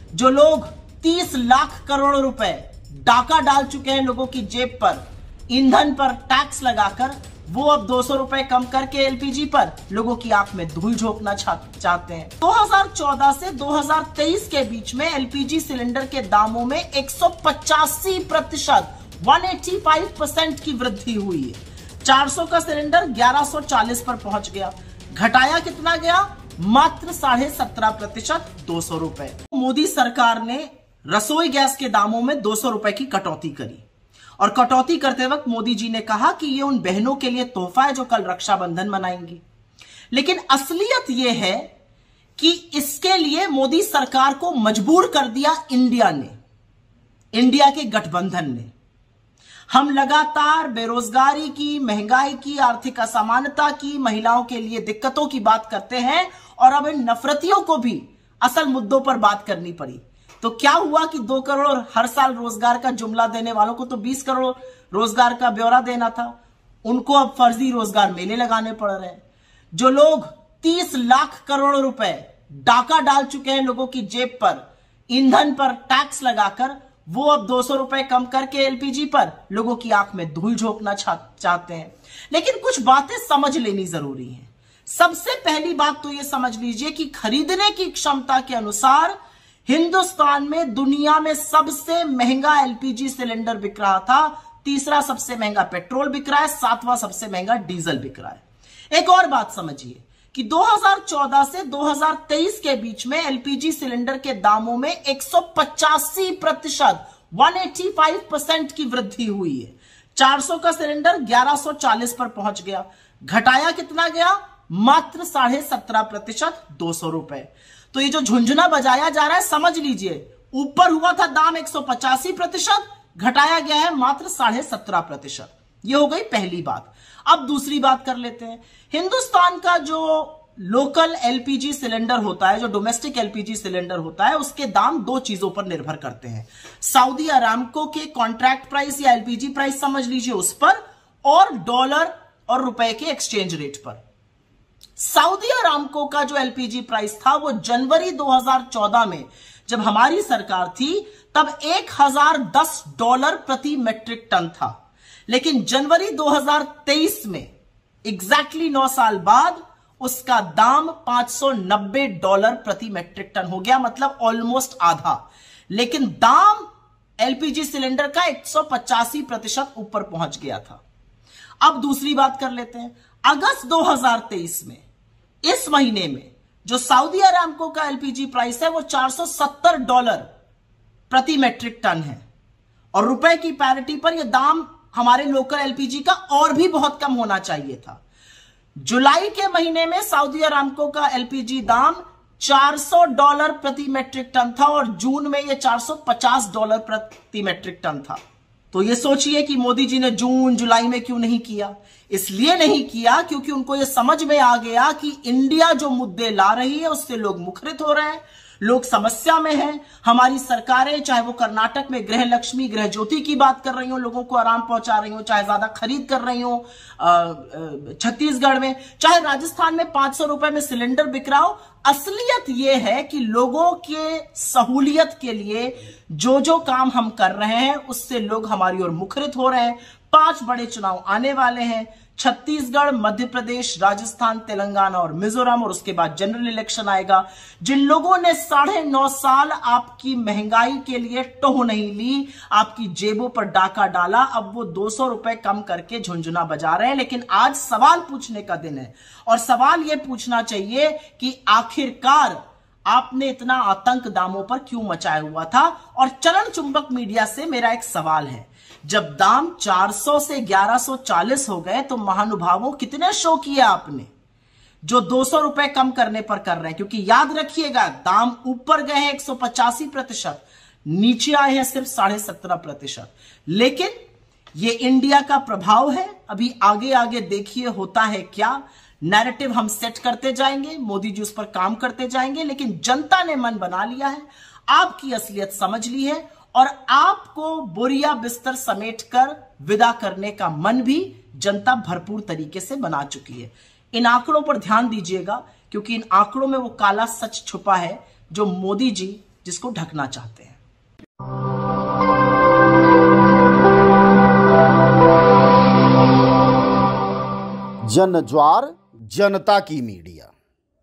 जो लोग 30 लाख करोड़ रुपए डाका डाल चुके हैं लोगों की जेब पर, ईंधन पर टैक्स लगाकर, वो अब 200 रुपए कम करके एलपीजी पर लोगों की आंख में धूल झोंकना चाहते हैं। 2014 से 2023 के बीच में एलपीजी सिलेंडर के दामों में 185% 185% की वृद्धि हुई है। 400 का सिलेंडर 1140 पर पहुंच गया। घटाया कितना गया? मात्र 17.5%, 200 रुपए। मोदी सरकार ने रसोई गैस के दामों में 200 रुपए की कटौती करी और कटौती करते वक्त मोदी जी ने कहा कि ये उन बहनों के लिए तोहफा है जो कल रक्षाबंधन मनाएंगी। लेकिन असलियत ये है कि इसके लिए मोदी सरकार को मजबूर कर दिया इंडिया ने, इंडिया के गठबंधन ने। हम लगातार बेरोजगारी की, महंगाई की, आर्थिक असमानता की, महिलाओं के लिए दिक्कतों की बात करते हैं और अब इन नफरतियों को भी असल मुद्दों पर बात करनी पड़ी। तो क्या हुआ कि 2 करोड़ हर साल रोजगार का जुमला देने वालों को तो 20 करोड़ रोजगार का ब्यौरा देना था, उनको अब फर्जी रोजगार मेले लगाने पड़ रहे हैं। जो लोग 30 लाख करोड़ रुपए डाका डाल चुके हैं लोगों की जेब पर, ईंधन पर टैक्स लगाकर, वो अब 200 रुपए कम करके एलपीजी पर लोगों की आंख में धूल झोंकना चाहते हैं। लेकिन कुछ बातें समझ लेनी जरूरी है। सबसे पहली बात तो यह समझ लीजिए कि खरीदने की क्षमता के अनुसार हिंदुस्तान में दुनिया में सबसे महंगा एलपीजी सिलेंडर बिक रहा था, तीसरा सबसे महंगा पेट्रोल बिक रहा है, 7वां सबसे महंगा डीजल बिक रहा है। एक और बात समझिए कि 2014 से 2023 के बीच में एलपीजी सिलेंडर के दामों में 185% 185% की वृद्धि हुई है। 400 का सिलेंडर 1140 पर पहुंच गया। घटाया कितना गया? मात्र 17.5%, 200 रुपए। तो ये जो झुंझुना बजाया जा रहा है, समझ लीजिए, ऊपर हुआ था दाम 185%, घटाया गया है मात्र 17.5%। ये हो गई पहली बात। अब दूसरी बात कर लेते हैं। हिंदुस्तान का जो लोकल एलपीजी सिलेंडर होता है, जो डोमेस्टिक एलपीजी सिलेंडर होता है, उसके दाम 2 चीजों पर निर्भर करते हैं। सऊदी अरामको के कॉन्ट्रैक्ट प्राइस या एलपीजी प्राइस समझ लीजिए उस पर, और डॉलर और रुपए के एक्सचेंज रेट पर। सऊदी अरामको का जो एलपीजी प्राइस था वो जनवरी 2014 में जब हमारी सरकार थी तब $1010 प्रति मेट्रिक टन था। लेकिन जनवरी 2023 में एग्जैक्टली 9 साल बाद उसका दाम $590 प्रति मेट्रिक टन हो गया, मतलब ऑलमोस्ट आधा। लेकिन दाम एलपीजी सिलेंडर का 185% ऊपर पहुंच गया था। अब दूसरी बात कर लेते हैं। अगस्त 2023 में, इस महीने में, जो सऊदी अरामको का एलपीजी प्राइस है वो $470 प्रति मेट्रिक टन है, और रुपए की पैरिटी पर यह दाम हमारे लोकल एलपीजी का और भी बहुत कम होना चाहिए था। जुलाई के महीने में सऊदी अरामको का एलपीजी दाम $400 प्रति मेट्रिक टन था और जून में यह $450 प्रति मेट्रिक टन था। तो ये सोचिए कि मोदी जी ने जून जुलाई में क्यों नहीं किया। इसलिए नहीं किया क्योंकि उनको ये समझ में आ गया कि इंडिया जो मुद्दे ला रही है उससे लोग मुखरित हो रहे हैं, लोग समस्या में हैं। हमारी सरकारें, चाहे वो कर्नाटक में गृह लक्ष्मी, गृह ज्योति की बात कर रही हो, लोगों को आराम पहुंचा रही हो, चाहे ज्यादा खरीद कर रही हो छत्तीसगढ़ में, चाहे राजस्थान में 500 रुपए में सिलेंडर बिक रहा हो, असलियत यह है कि लोगों के सहूलियत के लिए जो जो काम हम कर रहे हैं उससे लोग हमारी ओर मुखरित हो रहे हैं। 5 बड़े चुनाव आने वाले हैं, छत्तीसगढ़, मध्य प्रदेश, राजस्थान, तेलंगाना और मिजोरम, और उसके बाद जनरल इलेक्शन आएगा। जिन लोगों ने 9.5 साल आपकी महंगाई के लिए टोह नहीं ली, आपकी जेबों पर डाका डाला, अब वो 200 रुपए कम करके झुंझुना बजा रहे हैं। लेकिन आज सवाल पूछने का दिन है, और सवाल यह पूछना चाहिए कि आखिरकार आपने इतना आतंक दामों पर क्यों मचाया हुआ था। और चरण चुंबक मीडिया से मेरा एक सवाल है, जब दाम 400 से 1140 हो गए तो महानुभावों कितने शो किए आपने, जो 200 रुपए कम करने पर कर रहे हैं। क्योंकि याद रखिएगा, दाम ऊपर गए हैं 185%, नीचे आए हैं सिर्फ 17.5%। लेकिन ये इंडिया का प्रभाव है। अभी आगे आगे देखिए होता है क्या। नैरेटिव हम सेट करते जाएंगे, मोदी जी उस पर काम करते जाएंगे, लेकिन जनता ने मन बना लिया है, आपकी असलियत समझ ली है, और आपको बोरिया बिस्तर समेटकर विदा करने का मन भी जनता भरपूर तरीके से बना चुकी है। इन आंकड़ों पर ध्यान दीजिएगा, क्योंकि इन आंकड़ों में वो काला सच छुपा है जो मोदी जी जिसको ढकना चाहते हैं। जन ज्वार जनता की मीडिया।